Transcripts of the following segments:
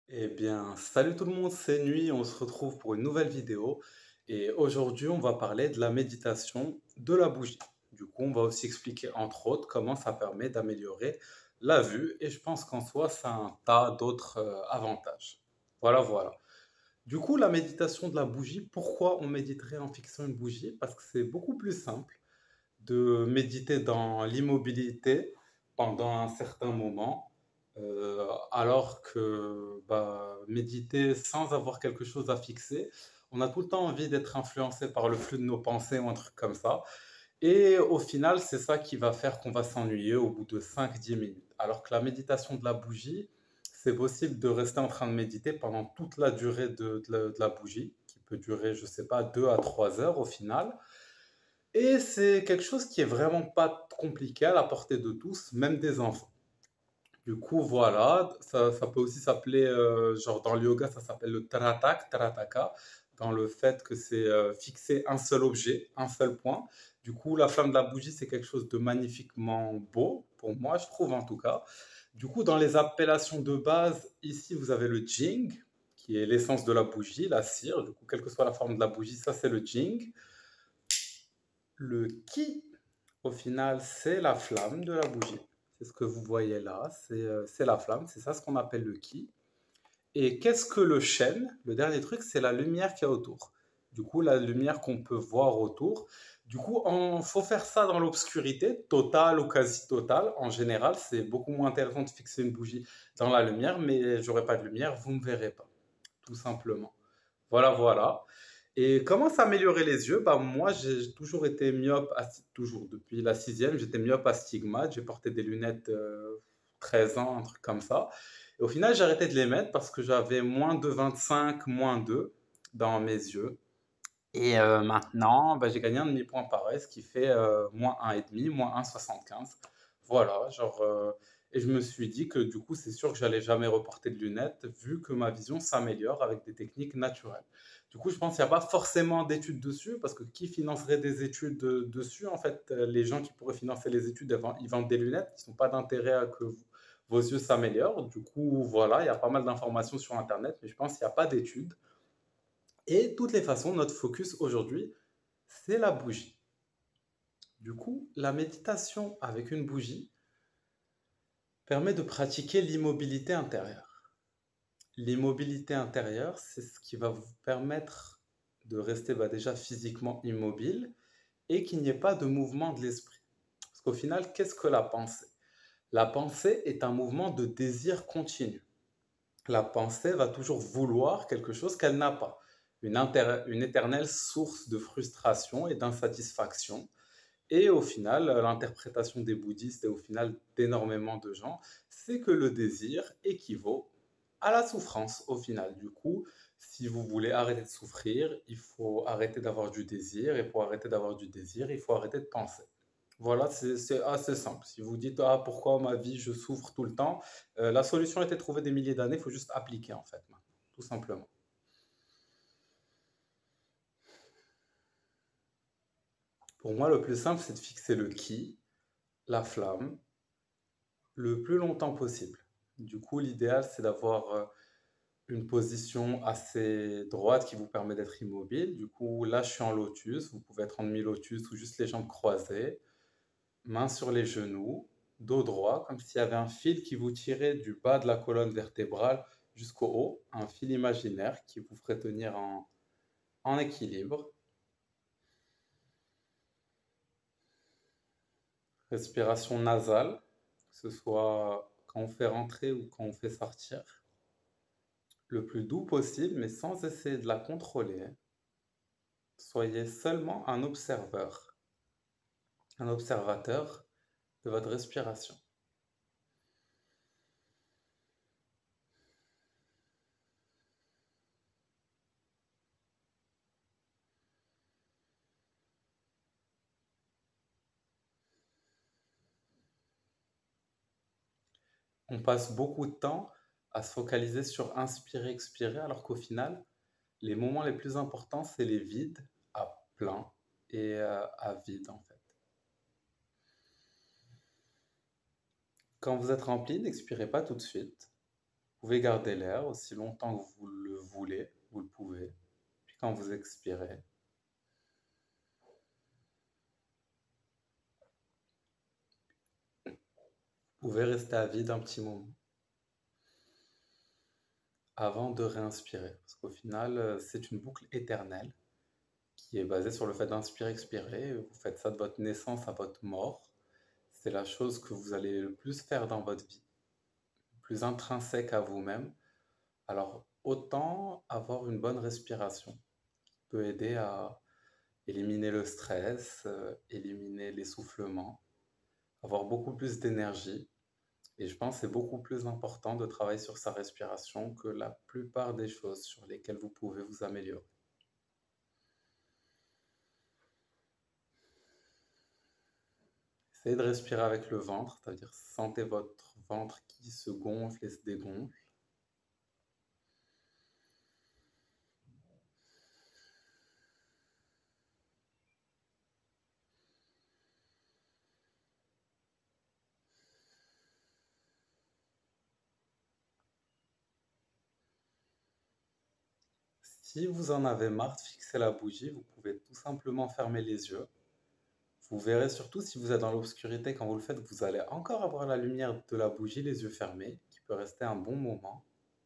Eh bien, salut tout le monde, c'est Nuit, on se retrouve pour une nouvelle vidéo et aujourd'hui on va parler de la méditation de la bougie. Du coup, on va aussi expliquer entre autres comment ça permet d'améliorer la vue et je pense qu'en soi ça a un tas d'autres avantages. Voilà. Du coup, la méditation de la bougie, pourquoi on méditerait en fixant une bougie? Parce que c'est beaucoup plus simple de méditer dans l'immobilité pendant un certain moment, alors que méditer sans avoir quelque chose à fixer, on a tout le temps envie d'être influencé par le flux de nos pensées ou un truc comme ça. Et au final, c'est ça qui va faire qu'on va s'ennuyer au bout de 5 10 minutes. Alors que la méditation de la bougie, c'est possible de rester en train de méditer pendant toute la durée de la bougie, qui peut durer, je sais pas, 2 à 3 heures au final. Et c'est quelque chose qui est vraiment pas compliqué à la portée de tous, même des enfants. Du coup, voilà, ça peut aussi s'appeler, genre dans le yoga, ça s'appelle le Tarataka, dans le fait que c'est fixer un seul objet, un seul point. Du coup, la flamme de la bougie, c'est quelque chose de magnifiquement beau, pour moi, je trouve en tout cas. Du coup, dans les appellations de base, ici, vous avez le Jing, qui est l'essence de la bougie, la cire. Du coup, quelle que soit la forme de la bougie, ça c'est le Jing. Le Qi, au final, c'est la flamme de la bougie. C'est ce que vous voyez là, c'est la flamme, c'est ça ce qu'on appelle le Qi. Et qu'est-ce que le Shen? Le dernier truc, c'est la lumière qu'il y a autour. Du coup, la lumière qu'on peut voir autour. Du coup, il faut faire ça dans l'obscurité, totale ou quasi totale. En général, c'est beaucoup moins intéressant de fixer une bougie dans la lumière, mais j'aurai pas de lumière, vous ne me verrez pas, tout simplement. Voilà. Et comment s'améliorer les yeux? Bah, moi, j'ai toujours été myope, toujours, depuis la sixième, j'étais myope astigmate, j'ai porté des lunettes 13 ans, un truc comme ça. Et au final, j'ai arrêté de les mettre parce que j'avais moins de 25, moins 2 dans mes yeux. Et maintenant, bah, j'ai gagné un demi-point pareil, ce qui fait moins 1,5, moins 1,75. Voilà, genre, et je me suis dit que du coup, c'est sûr que j'allais jamais reporter de lunettes, vu que ma vision s'améliore avec des techniques naturelles. Du coup, je pense qu'il n'y a pas forcément d'études dessus, parce que qui financerait des études dessus? En fait, les gens qui pourraient financer les études, ils vendent des lunettes, ils n'ont pas d'intérêt à que vos yeux s'améliorent. Du coup, voilà, il y a pas mal d'informations sur Internet, mais je pense qu'il n'y a pas d'études. Et de toutes les façons, notre focus aujourd'hui, c'est la bougie. Du coup, la méditation avec une bougie permet de pratiquer l'immobilité intérieure. L'immobilité intérieure, c'est ce qui va vous permettre de rester déjà physiquement immobile et qu'il n'y ait pas de mouvement de l'esprit. Parce qu'au final, qu'est-ce que la pensée? La pensée est un mouvement de désir continu. La pensée va toujours vouloir quelque chose qu'elle n'a pas. Une éternelle source de frustration et d'insatisfaction. Et au final, l'interprétation des bouddhistes et au final d'énormément de gens, c'est que le désir équivaut à la souffrance au final. Du coup, si vous voulez arrêter de souffrir, il faut arrêter d'avoir du désir. Et pour arrêter d'avoir du désir, il faut arrêter de penser. Voilà, c'est assez simple. Si vous dites, ah, pourquoi ma vie, je souffre tout le temps, la solution a été trouvée des milliers d'années, il faut juste appliquer en fait, tout simplement. Pour moi, le plus simple, c'est de fixer le qui, la flamme, le plus longtemps possible. Du coup, l'idéal, c'est d'avoir une position assez droite qui vous permet d'être immobile. Du coup, là, je suis en lotus. Vous pouvez être en demi-lotus ou juste les jambes croisées, mains sur les genoux, dos droit, comme s'il y avait un fil qui vous tirait du bas de la colonne vertébrale jusqu'au haut, un fil imaginaire qui vous ferait tenir en équilibre. Respiration nasale, que ce soit quand on fait rentrer ou quand on fait sortir. Le plus doux possible, mais sans essayer de la contrôler. Soyez seulement un observateur de votre respiration. On passe beaucoup de temps à se focaliser sur inspirer, expirer, alors qu'au final, les moments les plus importants, c'est les vides à plein et à vide en fait. Quand vous êtes rempli, n'expirez pas tout de suite. Vous pouvez garder l'air aussi longtemps que vous le voulez, vous le pouvez. Puis quand vous expirez, vous pouvez rester à vide un petit moment avant de réinspirer. Parce qu'au final, c'est une boucle éternelle qui est basée sur le fait d'inspirer, expirer. Vous faites ça de votre naissance à votre mort. C'est la chose que vous allez le plus faire dans votre vie, plus intrinsèque à vous-même. Alors, autant avoir une bonne respiration qui peut aider à éliminer le stress, éliminer l'essoufflement, avoir beaucoup plus d'énergie. Et je pense que c'est beaucoup plus important de travailler sur sa respiration que la plupart des choses sur lesquelles vous pouvez vous améliorer. Essayez de respirer avec le ventre, c'est-à-dire sentez votre ventre qui se gonfle et se dégonfle. Si vous en avez marre de fixer la bougie, vous pouvez tout simplement fermer les yeux. Vous verrez surtout si vous êtes dans l'obscurité quand vous le faites, vous allez encore avoir la lumière de la bougie, les yeux fermés, qui peut rester un bon moment.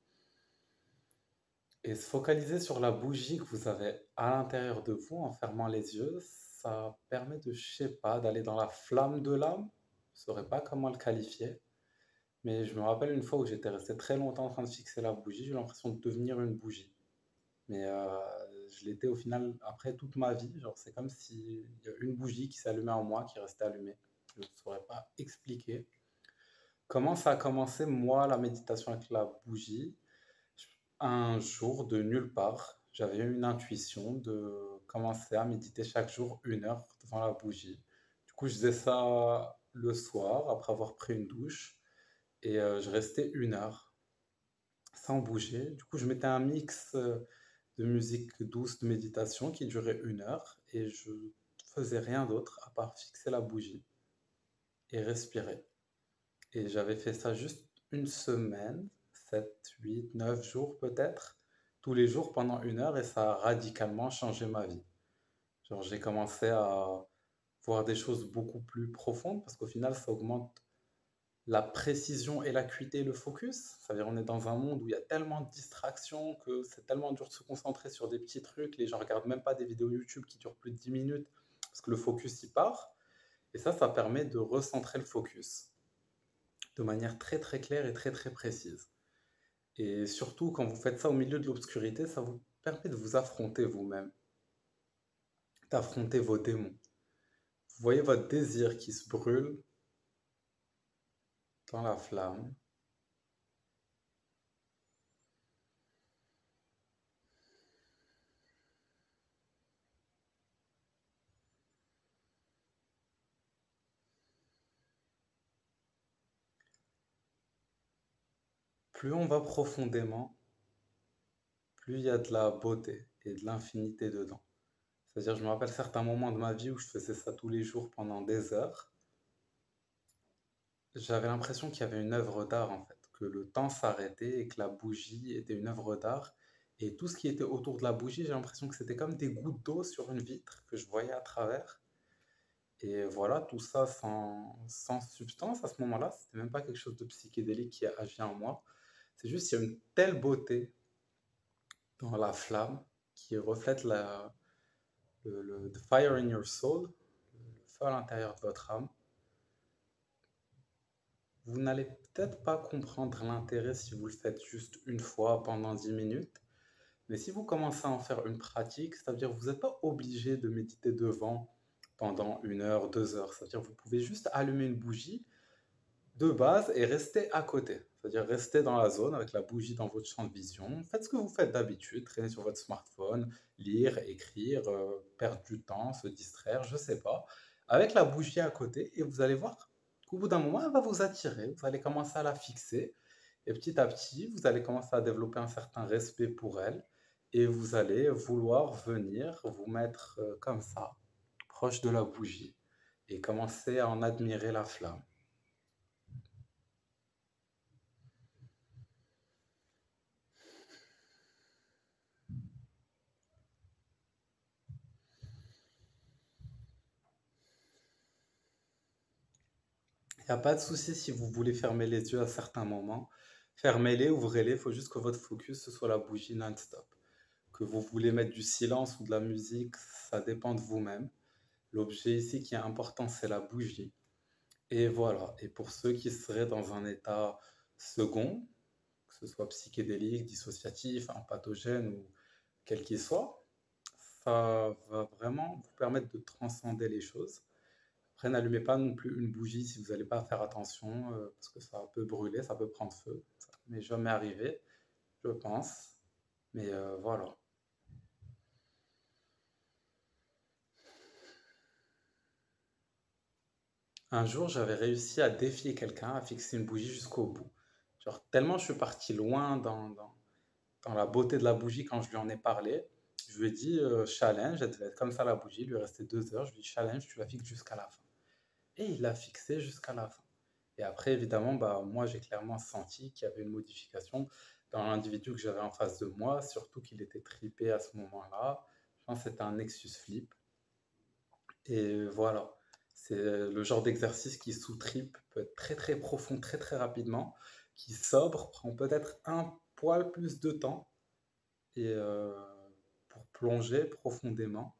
Et se focaliser sur la bougie que vous avez à l'intérieur de vous en fermant les yeux, ça permet de, je sais pas, d'aller dans la flamme de l'âme. Je ne saurais pas comment le qualifier. Mais je me rappelle une fois où j'étais resté très longtemps en train de fixer la bougie, j'ai eu l'impression de devenir une bougie. Mais je l'étais au final après toute ma vie. Genre, c'est comme s'il y a une bougie qui s'allumait en moi, qui restait allumée. Je ne saurais pas expliquer. Comment ça a commencé, moi, la méditation avec la bougie? Un jour, de nulle part, j'avais eu une intuition de commencer à méditer chaque jour 1 heure devant la bougie. Du coup, je faisais ça le soir, après avoir pris une douche, et je restais 1 heure sans bouger. Du coup, je mettais un mix de musique douce de méditation qui durait 1 heure, et je faisais rien d'autre à part fixer la bougie et respirer. Et j'avais fait ça juste une semaine, 7, 8, 9 jours peut-être, tous les jours pendant 1 heure, et ça a radicalement changé ma vie. Genre, j'ai commencé à voir des choses beaucoup plus profondes parce qu'au final, ça augmente la précision et l'acuité et le focus. C'est-à-dire, on est dans un monde où il y a tellement de distractions que c'est tellement dur de se concentrer sur des petits trucs. Les gens regardent même pas des vidéos YouTube qui durent plus de 10 minutes parce que le focus y part. Et ça permet de recentrer le focus de manière très très claire et très très précise. Et surtout, quand vous faites ça au milieu de l'obscurité, ça vous permet de vous affronter vous-même, d'affronter vos démons. Vous voyez votre désir qui se brûle dans la flamme. Plus on va profondément, plus il y a de la beauté et de l'infinité dedans. C'est-à-dire, je me rappelle certains moments de ma vie où je faisais ça tous les jours pendant des heures. J'avais l'impression qu'il y avait une œuvre d'art en fait, que le temps s'arrêtait et que la bougie était une œuvre d'art. Et tout ce qui était autour de la bougie, j'ai l'impression que c'était comme des gouttes d'eau sur une vitre que je voyais à travers. Et voilà, tout ça sans substance à ce moment-là. C'était même pas quelque chose de psychédélique qui a agi en moi. C'est juste qu'il y a une telle beauté dans la flamme qui reflète the fire in your soul, le feu à l'intérieur de votre âme. Vous n'allez peut-être pas comprendre l'intérêt si vous le faites juste une fois pendant 10 minutes, mais si vous commencez à en faire une pratique, c'est-à-dire que vous n'êtes pas obligé de méditer devant pendant 1 heure, 2 heures. C'est-à-dire que vous pouvez juste allumer une bougie de base et rester à côté. C'est-à-dire rester dans la zone avec la bougie dans votre champ de vision. Faites ce que vous faites d'habitude, traîner sur votre smartphone, lire, écrire, perdre du temps, se distraire, je sais pas, avec la bougie à côté, et vous allez voir qu'au bout d'un moment, elle va vous attirer. Vous allez commencer à la fixer, et petit à petit, vous allez commencer à développer un certain respect pour elle, et vous allez vouloir venir vous mettre comme ça, proche de la bougie, et commencer à en admirer la flamme. n'y a pas de souci si vous voulez fermer les yeux à certains moments. Fermez-les, ouvrez-les, il faut juste que votre focus ce soit la bougie non-stop. Que vous voulez mettre du silence ou de la musique, ça dépend de vous-même. L'objet ici qui est important, c'est la bougie. Et voilà. Et pour ceux qui seraient dans un état second, que ce soit psychédélique, dissociatif, empathogène ou quel qu'il soit, ça va vraiment vous permettre de transcender les choses. Après, n'allumez pas non plus une bougie si vous n'allez pas faire attention, parce que ça peut brûler, ça peut prendre feu. Ça m'est jamais arrivé, je pense. Mais voilà. Un jour, j'avais réussi à défier quelqu'un, à fixer une bougie jusqu'au bout. Genre, tellement je suis parti loin dans la beauté de la bougie quand je lui en ai parlé. Je lui ai dit challenge, elle devait être comme ça la bougie, il lui restait 2 heures. Je lui ai dit challenge, tu la fixes jusqu'à la fin. Et il l'a fixé jusqu'à la fin. Et après, évidemment, bah, moi, j'ai clairement senti qu'il y avait une modification dans l'individu que j'avais en face de moi, surtout qu'il était tripé à ce moment-là. Je pense que c'était un Nexus Flip. Et voilà, c'est le genre d'exercice qui sous-tripe, peut être très très profond, très très rapidement, qui sobre, prend peut-être un poil plus de temps et pour plonger profondément.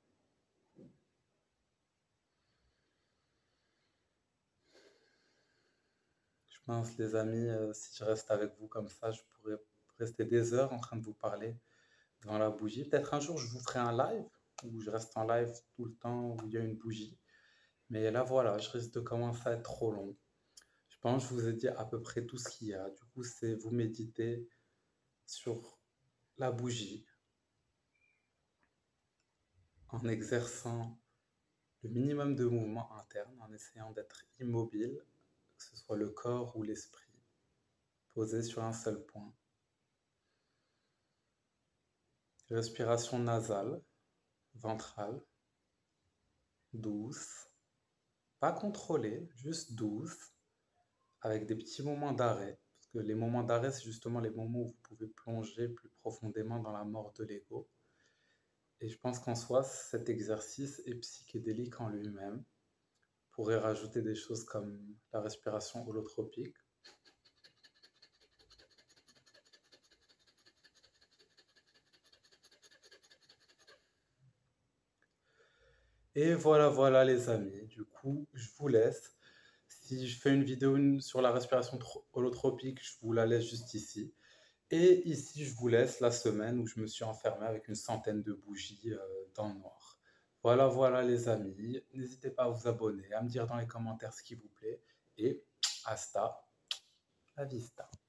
Je pense, les amis, si je reste avec vous comme ça, je pourrais rester des heures en train de vous parler devant la bougie. Peut-être un jour, je vous ferai un live où je reste en live tout le temps, où il y a une bougie. Mais là, voilà, je risque de commencer à être trop long. Je pense que je vous ai dit à peu près tout ce qu'il y a. Du coup, c'est vous méditer sur la bougie en exerçant le minimum de mouvement interne, en essayant d'être immobile, que ce soit le corps ou l'esprit, posé sur un seul point. Respiration nasale, ventrale, douce, pas contrôlée, juste douce, avec des petits moments d'arrêt. Parce que les moments d'arrêt, c'est justement les moments où vous pouvez plonger plus profondément dans la mort de l'ego. Et je pense qu'en soi, cet exercice est psychédélique en lui-même. On pourrait rajouter des choses comme la respiration holotropique. Et voilà, voilà les amis. Du coup, je vous laisse. Si je fais une vidéo sur la respiration holotropique, je vous la laisse juste ici. Et ici, je vous laisse la semaine où je me suis enfermé avec une centaine de bougies dans le noir. Voilà, voilà les amis. N'hésitez pas à vous abonner, à me dire dans les commentaires ce qui vous plaît. Et hasta la vista.